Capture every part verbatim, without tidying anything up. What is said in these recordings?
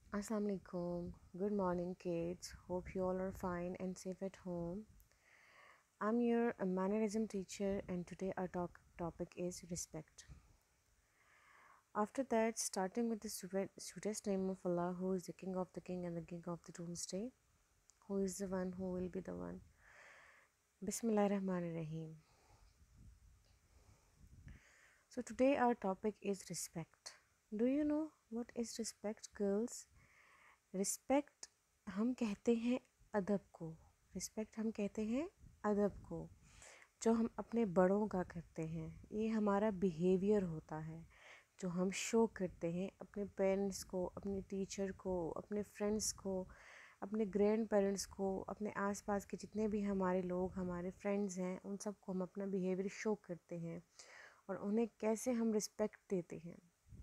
Assalamu alaikum. Good morning, kids. Hope you all are fine and safe at home. I'm your uh, mannerism teacher, and today our talk topic is respect. After that, starting with the sweet- sweetest name of Allah, who is the King of the King and the King of the Doomsday, who is the one who will be the one. Bismillah Rahman Rahim. So today our topic is respect. Do you know what is respect, girls? Respect हम कहते हैं अदब को. Respect हम कहते हैं अदब को, जो हम अपने बड़ों का करते हैं. ये हमारा बिहेवियर होता है जो हम शो करते हैं अपने पेरेंट्स को, अपने टीचर को, अपने फ्रेंड्स को, अपने ग्रैंड पेरेंट्स को, अपने आसपास के जितने भी हमारे लोग हमारे फ्रेंड्स हैं उन सबको हम अपना बिहेवियर शो करते हैं और उन्हें कैसे हम रिस्पेक्ट देते हैं.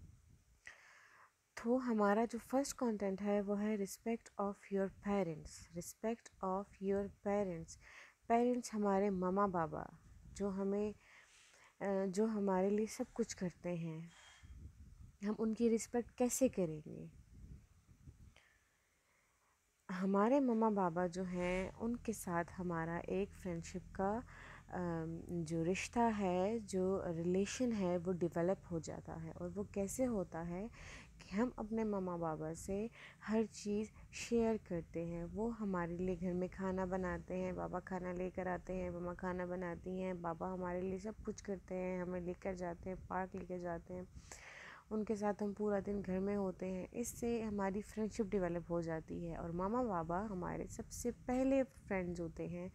तो हमारा जो फर्स्ट कंटेंट है वो है respect of your parents. Respect of your parents. Parents हमारे मामा बाबा जो हमें जो हमारे लिए सब कुछ करते हैं, हम उनकी रिस्पेक्ट कैसे करेंगे. हमारे मम्मा पापा जो हैं उनके साथ हमारा एक फ्रेंडशिप का जो रिश्ता है, जो रिलेशन है वो डेवलप हो जाता है. और वो कैसे होता है कि हम अपने मम्मा पापा से हर चीज़ शेयर करते हैं. वो हमारे लिए घर में खाना बनाते हैं, पापा खाना लेकर आते हैं, मम्मा खाना बनाती हैं, पापा हमारे लिए सब कुछ करते हैं, हमें लेकर जाते हैं, पार्क लेकर जाते हैं, उनके साथ हम पूरा दिन घर में होते हैं. इससे हमारी फ्रेंडशिप डेवलप हो जाती है और मामा बाबा हमारे सबसे पहले फ्रेंड्स होते हैं.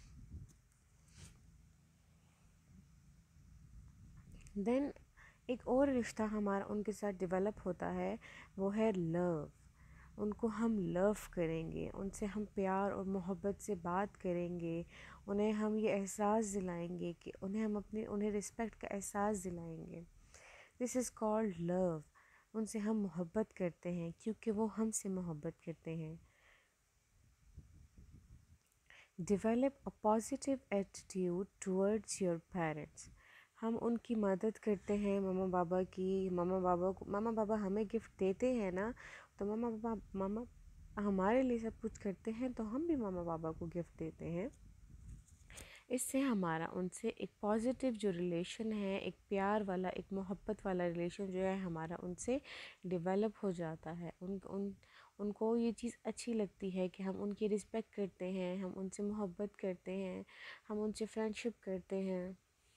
देन एक और रिश्ता हमारा उनके साथ डेवलप होता है, वो है लव. उनको हम लव करेंगे, उनसे हम प्यार और मोहब्बत से बात करेंगे, उन्हें हम ये एहसास दिलाएंगे कि उन्हें हम अपने उन्हें रिस्पेक्ट का एहसास दिलाएंगे. This is called love. उनसे हम मोहब्बत करते हैं क्योंकि वो हमसे मोहब्बत करते हैं. Develop a positive attitude towards your parents. हम उनकी मदद करते हैं मामा बाबा की. मामा बाबा को मामा बाबा हमें गिफ्ट देते हैं ना, तो मामा बाबा मामा हमारे लिए सब कुछ करते हैं, तो हम भी मामा बाबा को गिफ्ट देते हैं. इससे हमारा उनसे एक पॉजिटिव जो रिलेशन है, एक प्यार वाला, एक मोहब्बत वाला रिलेशन जो है हमारा उनसे डेवलप हो जाता है. उन उन उनको ये चीज़ अच्छी लगती है कि हम उनकी रिस्पेक्ट करते हैं, हम उनसे मोहब्बत करते हैं, हम उनसे फ्रेंडशिप करते हैं.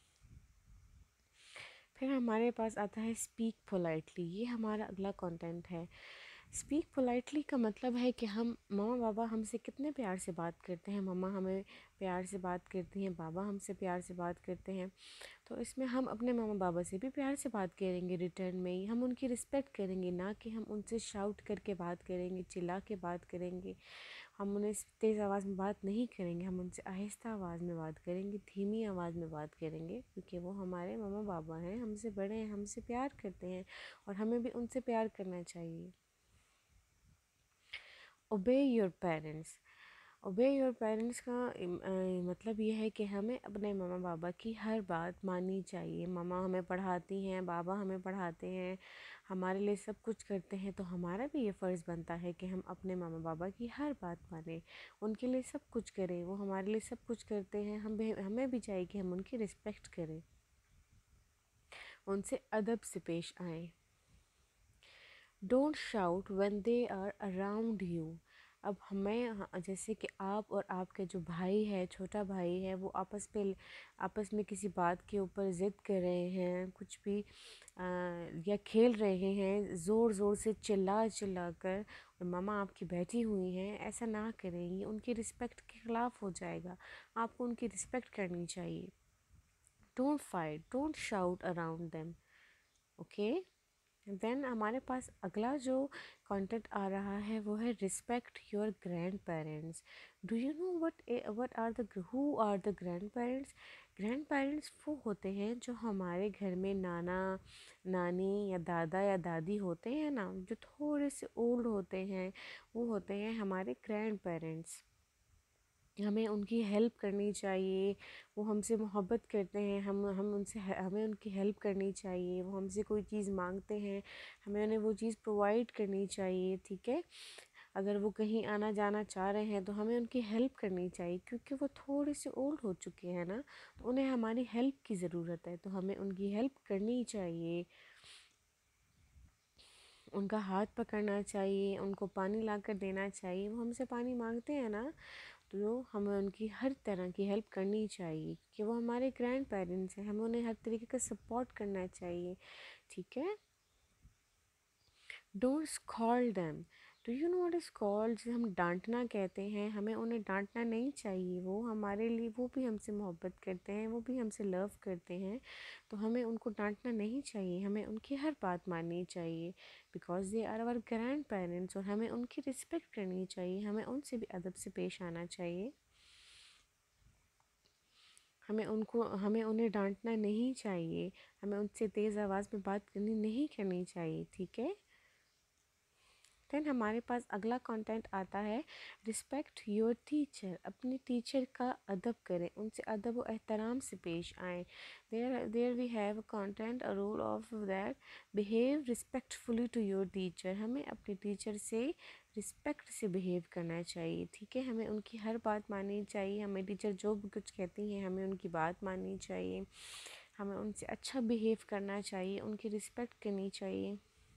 फिर हमारे पास आता है स्पीक पोलाइटली. ये हमारा अगला कंटेंट है. स्पीक पोलाइटली का मतलब है कि हम मामा बाबा हमसे कितने प्यार से बात करते हैं. मम्मा हमें प्यार से बात करती हैं, बाबा हमसे प्यार से बात करते हैं, तो इसमें हम अपने मामा बाबा से भी प्यार से बात करेंगे. रिटर्न में ही हम उनकी रिस्पेक्ट करेंगे, ना कि हम उनसे शाउट करके बात करेंगे, चिल्ला के बात करेंगे. हम उन्हें तेज़ आवाज़ में बात नहीं करेंगे, हम उनसे आहिस्ता आवाज़ में बात करेंगे, धीमी आवाज़ में बात करेंगे, क्योंकि वो हमारे मामा बाबा हैं, हमसे बड़े हैं, हमसे प्यार करते हैं और हमें भी उनसे प्यार करना चाहिए. Obey your parents. Obey your parents का इम- अ, मतलब ये है कि हमें अपने मामा बाबा की हर बात माननी चाहिए. मामा हमें पढ़ाती हैं, बाबा हमें पढ़ाते हैं, हमारे लिए सब कुछ करते हैं, तो हमारा भी ये फ़र्ज़ बनता है कि हम अपने मामा बाबा की हर बात मानें, उनके लिए सब कुछ करें. वो हमारे लिए सब कुछ करते हैं, हम भी हमें भी चाहिए कि हम उनकी रिस्पेक्ट करें, उनसे अदब से पेश आएँ. Don't shout when they are around you. अब हमें हाँ, जैसे कि आप और आपके जो भाई है, छोटा भाई है, वो आपस पे आपस में किसी बात के ऊपर ज़िद कर रहे हैं, कुछ भी आ, या खेल रहे हैं ज़ोर ज़ोर से चिल्ला चिल्ला कर, और मामा आपकी बैठी हुई हैं, ऐसा ना करें. ये उनकी रिस्पेक्ट के ख़िलाफ़ हो जाएगा. आपको उनकी रिस्पेक्ट करनी चाहिए. Don't fight, don't shout around them. Okay. Then हमारे पास अगला जो कंटेंट आ रहा है वो है respect your grandparents. Do you know what what are the who are the grandparents. Grandparents वो होते हैं जो हमारे घर में नाना नानी या दादा या दादी होते हैं ना, जो थोड़े से ओल्ड होते हैं, वो होते हैं हमारे ग्रैंड पेरेंट्स. हमें उनकी हेल्प करनी चाहिए। वो हमसे मोहब्बत करते हैं, हम हम उनसे हमें उनकी हेल्प करनी चाहिए। वो हमसे कोई चीज़ मांगते हैं, हमें उन्हें वो चीज़ प्रोवाइड करनी चाहिए, ठीक है। अगर वो कहीं आना जाना चाह रहे हैं तो हमें उनकी हेल्प करनी चाहिए, क्योंकि वो थोड़े से ओल्ड हो चुके हैं ना, तो उन्हें हमारी हेल्प की ज़रूरत है, तो हमें उनकी हेल्प करनी चाहिए। उनका हाथ पकड़ना चाहिए, उनको पानी ला कर देना चाहिए। वो हमसे पानी मांगते हैं ना, तो हमें उनकी हर तरह की हेल्प करनी चाहिए, कि वो हमारे ग्रैंड पेरेंट्स हैं, हमें उन्हें हर तरीके का सपोर्ट करना चाहिए, ठीक है। Don't scold them. Do you know what is called, जिसे हम डांटना कहते हैं, हमें उन्हें डांटना नहीं चाहिए। वो हमारे लिए, वो भी हमसे मोहब्बत करते हैं, वो भी हमसे लव करते हैं, तो हमें उनको डांटना नहीं चाहिए, हमें उनकी हर बात माननी चाहिए, because they are our grandparents. और हमें उनकी रिस्पेक्ट करनी चाहिए, हमें उनसे भी अदब से पेश आना चाहिए। हमें उनको हमें उन्हें डांटना नहीं चाहिए, हमें उनसे तेज़ आवाज़ में बात करनी नहीं करनी चाहिए, ठीक है। देन हमारे पास अगला कंटेंट आता है, रिस्पेक्ट योर टीचर। अपने टीचर का अदब करें, उनसे अदब व एहतराम से पेश आएँ। There there we have content a rule of that, behave respectfully to your teacher. हमें अपने टीचर से रिस्पेक्ट से बिहेव करना चाहिए, ठीक है। हमें उनकी हर बात माननी चाहिए, हमें टीचर जो भी कुछ कहती हैं हमें उनकी बात माननी चाहिए, हमें उनसे अच्छा बिहेव करना चाहिए, उनकी रिस्पेक्ट करनी चाहिए,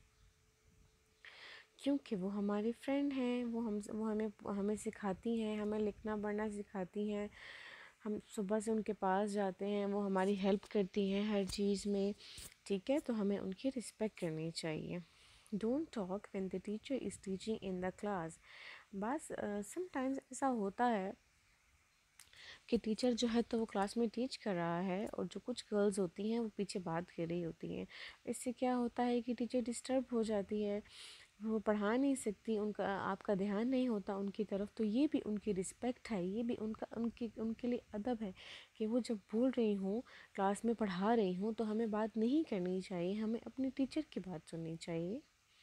क्योंकि वो हमारे फ्रेंड हैं। वो हम वो हमें हमें सिखाती हैं, हमें लिखना पढ़ना सिखाती हैं। हम सुबह से उनके पास जाते हैं, वो हमारी हेल्प करती हैं हर चीज़ में, ठीक है। तो हमें उनकी रिस्पेक्ट करनी चाहिए। Don't talk when the teacher is teaching in the class. बस समटाइम्स ऐसा होता है कि टीचर जो है तो वो क्लास में टीच कर रहा है, और जो कुछ गर्ल्स होती हैं वो पीछे बात कर रही होती हैं। इससे क्या होता है कि टीचर डिस्टर्ब हो जाती है, वो पढ़ा नहीं सकती, उनका आपका ध्यान नहीं होता उनकी तरफ। तो ये भी उनकी रिस्पेक्ट है, ये भी उनका उनके उनके लिए अदब है, कि वो जब बोल रही हूँ, क्लास में पढ़ा रही हूँ, तो हमें बात नहीं करनी चाहिए, हमें अपने टीचर की बात सुननी चाहिए।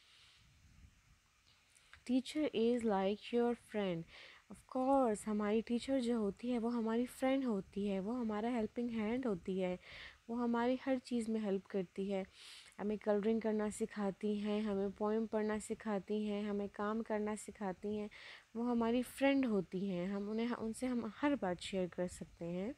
Teacher is like your friend. Of course हमारी टीचर जो होती है वो हमारी फ्रेंड होती है, वो हमारा हेल्पिंग हैंड होती है, वो हमारी हर चीज़ में हेल्प करती है। हमें कलरिंग करना सिखाती हैं, हमें पोएम पढ़ना सिखाती हैं, हमें काम करना सिखाती हैं। वो हमारी फ्रेंड होती हैं, हम उन्हें उनसे हम हर बात शेयर कर सकते हैं।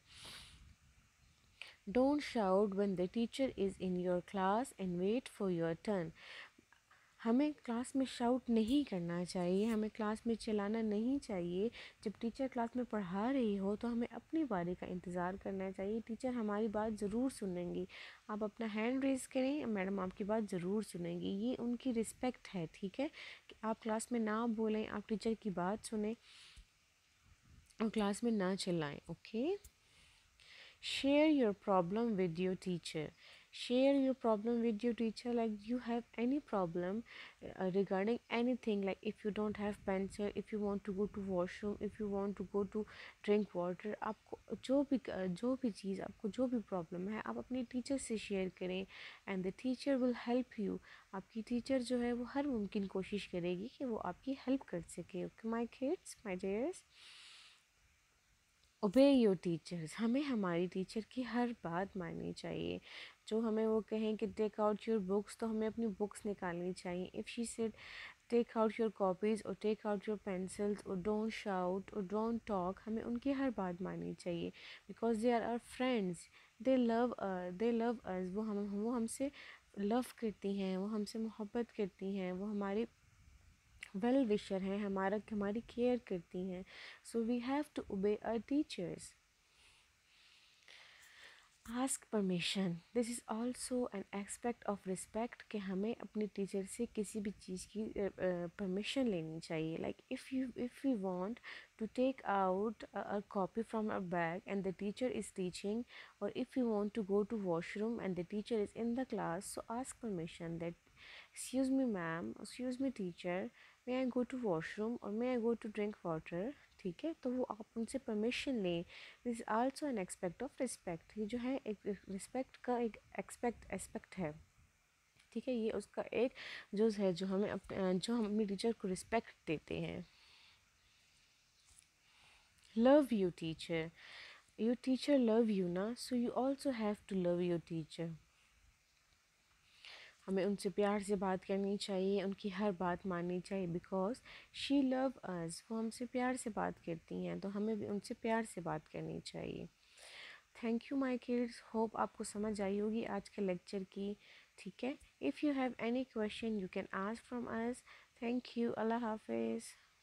Don't shout when the teacher is in your class and wait for your turn. हमें क्लास में शाउट नहीं करना चाहिए, हमें क्लास में चिल्लाना नहीं चाहिए। जब टीचर क्लास में पढ़ा रही हो तो हमें अपनी बारी का इंतज़ार करना चाहिए, टीचर हमारी बात ज़रूर सुनेंगी। आप अपना हैंड रेज़ करें, मैडम आपकी बात ज़रूर सुनेंगी, ये उनकी रिस्पेक्ट है, ठीक है। कि आप क्लास में ना बोलें, आप टीचर की बात सुने और क्लास में ना चिल्लाएं, okay. Share your problem with your teacher. Share your problem with your teacher, like you have any problem uh, regarding anything, like if you don't have pencil, if you want to go to washroom, if you want to go to drink water, आपको जो भी जो भी चीज़, आपको जो भी problem है, आप अपने टीचर से शेयर करें, and the teacher will help you. आपकी टीचर जो है वो हर मुमकिन कोशिश करेगी कि वो आपकी हेल्प कर सके, okay my kids, my dears. Obey your teachers. हमें हमारी टीचर की हर बात माननी चाहिए। जो हमें वो कहें कि टेक आउट योर बुक्स, तो हमें अपनी बुक्स निकालनी चाहिए। If she said take out your copies और टेक आउट योर पेंसिल्स और डोंट शाउट और डोंट टॉक, हमें उनकी हर बात माननी चाहिए, because they are our friends. They love they love us. वो हम वो हमसे लव करती हैं, वो हमसे मोहब्बत करती हैं, वो हमारे वेल विशर हैं, हमारा हमारी केयर करती हैं। So we have to obey our teachers. Ask permission, this is also an aspect of respect, कि हमें अपने टीचर से किसी भी चीज़ की परमिशन लेनी चाहिए। Like if you if you want to take out a, a copy from a bag and the teacher is teaching, or if you want to go to washroom and the teacher is in the class, so ask permission that excuse me ma'am, excuse me teacher, may I go to washroom or may I go to drink water, ठीक है। तो वो आप उनसे permission लें। This is also an aspect of respect. ये जो है एक रिस्पेक्ट का एक एक्सपेक्ट एस्पेक्ट है, ठीक है। ये उसका एक जुज़ है, जो हमें अप, जो हम अपनी टीचर को रिस्पेक्ट देते हैं। Love you teacher. Your teacher love you ना, so you also have to love your teacher. हमें उनसे प्यार से बात करनी चाहिए, उनकी हर बात माननी चाहिए, बिकॉज शी लव अस, वो हमसे प्यार से बात करती हैं, तो हमें भी उनसे प्यार से बात करनी चाहिए. Thank you my kids, hope आपको समझ आई होगी आज के लेक्चर की. ठीक है, if you have any question you can ask from us. Thank you, Allah हाफिज़.